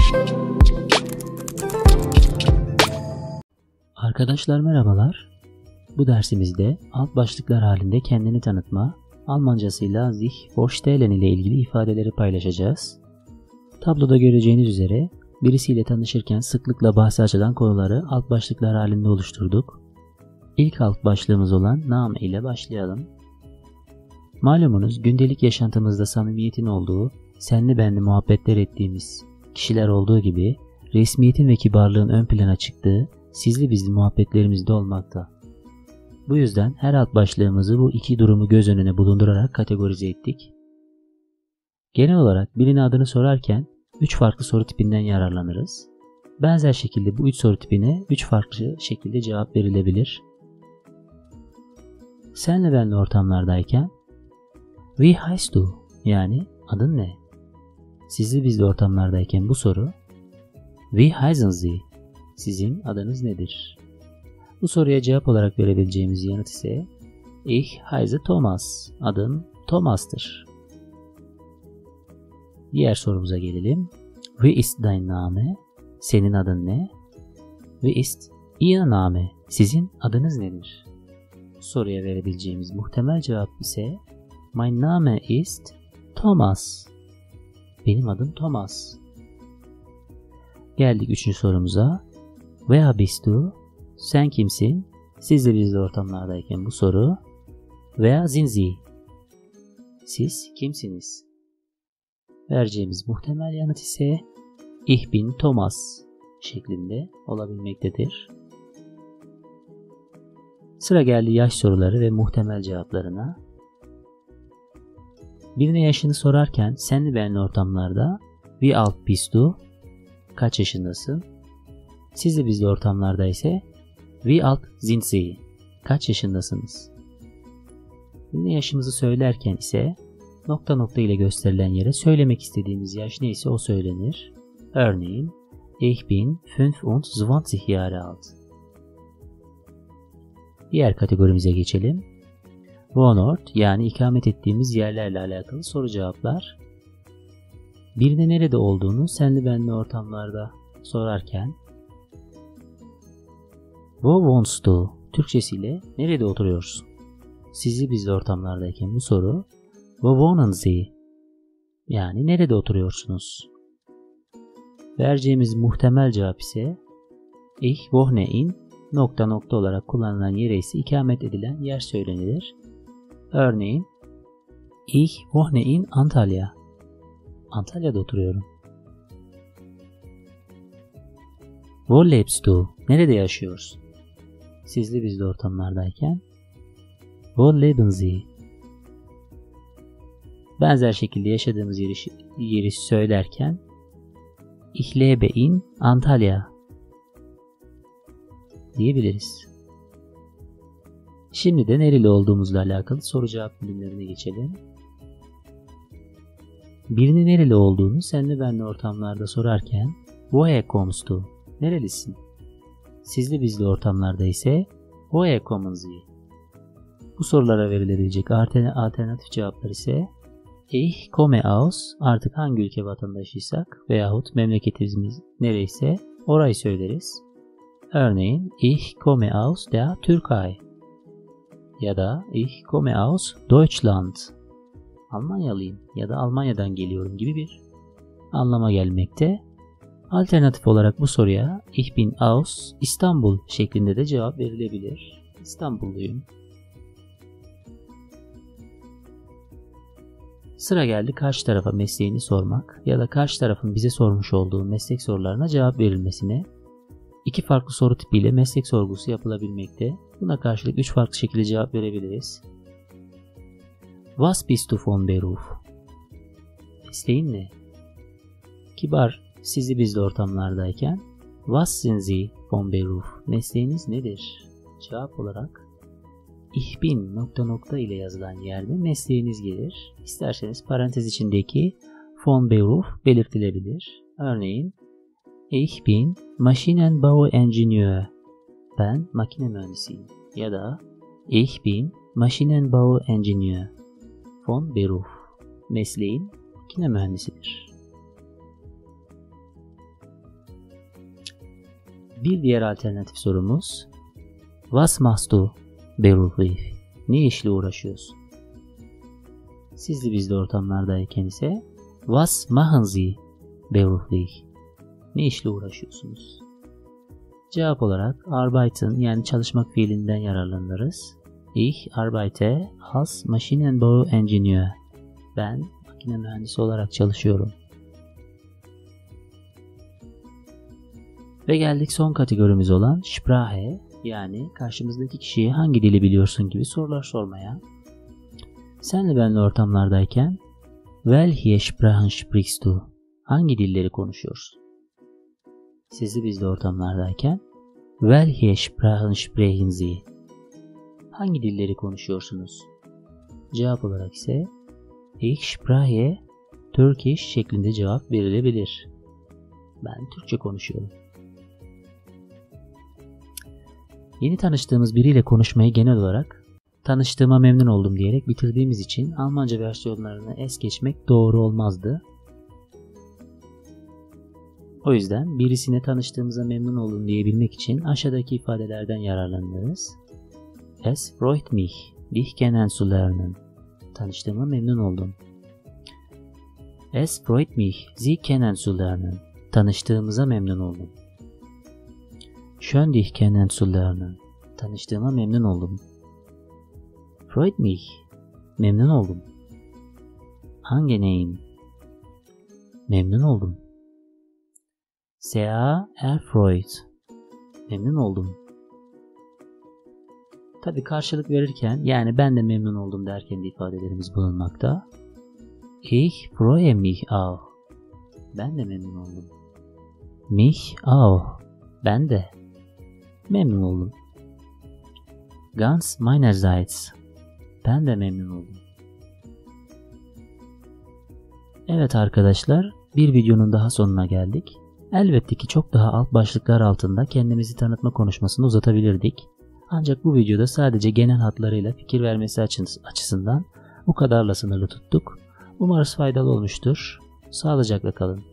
Arkadaşlar merhabalar. Bu dersimizde alt başlıklar halinde kendini tanıtma, Almancasıyla sich vorstellen ile ilgili ifadeleri paylaşacağız. Tabloda göreceğiniz üzere birisiyle tanışırken sıklıkla bahsi açılan konuları alt başlıklar halinde oluşturduk. İlk alt başlığımız olan Name ile başlayalım. Malumunuz gündelik yaşantımızda samimiyetin olduğu, senli benli muhabbetler ettiğimiz kişiler olduğu gibi resmiyetin ve kibarlığın ön plana çıktığı sizli bizli muhabbetlerimizde olmakta. Bu yüzden her alt başlığımızı bu iki durumu göz önüne bulundurarak kategorize ettik. Genel olarak birine adını sorarken 3 farklı soru tipinden yararlanırız. Benzer şekilde bu 3 soru tipine 3 farklı şekilde cevap verilebilir. Senle benle ortamlardayken Wie heißt du? Yani adın ne? Sizli bizli ortamlardayken bu soru Wie heißen Sie? Sizin adınız nedir? Bu soruya cevap olarak verebileceğimiz yanıt ise Ich heiße Thomas. Adım Thomas'tır. Diğer sorumuza gelelim. Wie ist dein Name? Senin adın ne? Wie ist Ihr Name? Sizin adınız nedir? Bu soruya verebileceğimiz muhtemel cevap ise Mein Name ist Thomas. Benim adım Thomas. Geldik 3. sorumuza. Wer bist du? Sen kimsin? Sizle bizle ortamlardayken bu soru Wer sind Sie? Siz kimsiniz? Vereceğimiz muhtemel yanıt ise Ich bin Thomas şeklinde olabilmektedir. Sıra geldi yaş soruları ve muhtemel cevaplarına. Birine yaşını sorarken senli benli ortamlarda Wie alt bist du? Kaç yaşındasın? Sizle bizle ortamlarda ise Wie alt sind Sie? Kaç yaşındasınız? Birine yaşımızı söylerken ise nokta nokta ile gösterilen yere söylemek istediğimiz yaş neyse o söylenir. Örneğin Ich bin 25 Jahre alt. Diğer kategorimize geçelim. Wohnort yani ikamet ettiğimiz yerlerle alakalı soru cevaplar. Birine nerede olduğunu senli benli ortamlarda sorarken Wo wohnst du? Türkçesiyle nerede oturuyorsun? Sizli bizli ortamlardayken bu soru Wo wohnen Sie? Yani nerede oturuyorsunuz? Vereceğimiz muhtemel cevap ise Ich wohne in nokta nokta olarak kullanılan yere ise ikamet edilen yer söylenilir. Örneğin Ich wohne in Antalya. Antalya'da oturuyorum. Wo lebst du? Nerede yaşıyorsun? Sizli bizli ortamlardayken Wo leben Sie? Benzer şekilde yaşadığımız yeri söylerken Ich lebe in Antalya diyebiliriz. Şimdi de nereli olduğumuzla alakalı soru cevap bölümlerine geçelim. Birinin nereli olduğunu senli benli ortamlarda sorarken Woher kommst du? Nerelisin? Sizli bizli ortamlarda ise Woher kommen Sie? Bu sorulara verilebilecek alternatif cevaplar ise Ich komme aus, artık hangi ülke vatandaşıysak veyahut memleketimiz nereyse orayı söyleriz. Örneğin Ich komme aus der Türkei ya da Ich komme aus Deutschland. Almanyalıyım ya da Almanya'dan geliyorum gibi bir anlama gelmekte. Alternatif olarak bu soruya Ich bin aus İstanbul şeklinde de cevap verilebilir. İstanbulluyum. Sıra geldi karşı tarafa mesleğini sormak ya da karşı tarafın bize sormuş olduğu meslek sorularına cevap verilmesine. 2 farklı soru tipiyle meslek sorgusu yapılabilmekte. Buna karşılık 3 farklı şekilde cevap verebiliriz. Was bist du von Beruf? Mesleğin ne? Kibar, sizli bizli ortamlardayken Was sind Sie von Beruf? Mesleğiniz nedir? Cevap olarak Ich bin nokta nokta ile yazılan yerde mesleğiniz gelir. İsterseniz parantez içindeki von Beruf belirtilebilir. Örneğin Ich bin Maschinenbauingenieur. Ben makine mühendisiyim. Ya da Ich bin Maschinenbauingenieur von Beruf. Mesleğin makine mühendisidir. Bir diğer alternatif sorumuz Was machst du beruflich? Ne işle uğraşıyorsun? Sizli bizli ortamlardayken ise Was machen Sie beruflich? Ne işle uğraşıyorsunuz? Cevap olarak arbeiten yani çalışmak fiilinden yararlanırız. Ich arbeite als Maschinenbauingenieur. Ben makine mühendisi olarak çalışıyorum. Ve geldik son kategorimiz olan Sprache yani karşımızdaki kişiye hangi dili biliyorsun gibi sorular sormaya. Senle benle ortamlardayken Welche Sprachen sprichst du? Hangi dilleri konuşuyorsun? Sizli bizli ortamlardayken Welche Sprachen sprechen Sie? Hangi dilleri konuşuyorsunuz? Cevap olarak ise Ich spreche Turkish şeklinde cevap verilebilir. Ben Türkçe konuşuyorum. Yeni tanıştığımız biriyle konuşmayı genel olarak tanıştığıma memnun oldum diyerek bitirdiğimiz için Almanca versiyonlarını es geçmek doğru olmazdı. O yüzden birisine tanıştığımıza memnun oldum diyebilmek için aşağıdaki ifadelerden yararlanırız. Es freut mich, dich kennenzulernen. Tanıştığıma memnun oldum. Es freut mich, Sie kennenzulernen. Tanıştığımıza memnun oldum. Schön dich kennenzulernen. Tanıştığıma memnun oldum. Freut mich. Memnun oldum. Angenehm. Memnun oldum. Sehr erfreut. Memnun oldum. Tabii karşılık verirken yani ben de memnun oldum derken de ifadelerimiz bulunmakta. Ich freue mich auch. Ben de memnun oldum. Mich auch. Ben de memnun oldum. Ganz meinerseits. Ben de memnun oldum. Evet arkadaşlar, bir videonun daha sonuna geldik. Elbette ki çok daha alt başlıklar altında kendimizi tanıtma konuşmasını uzatabilirdik. Ancak bu videoda sadece genel hatlarıyla fikir vermesi açısından bu kadarla sınırlı tuttuk. Umarız faydalı olmuştur. Sağlıcakla kalın.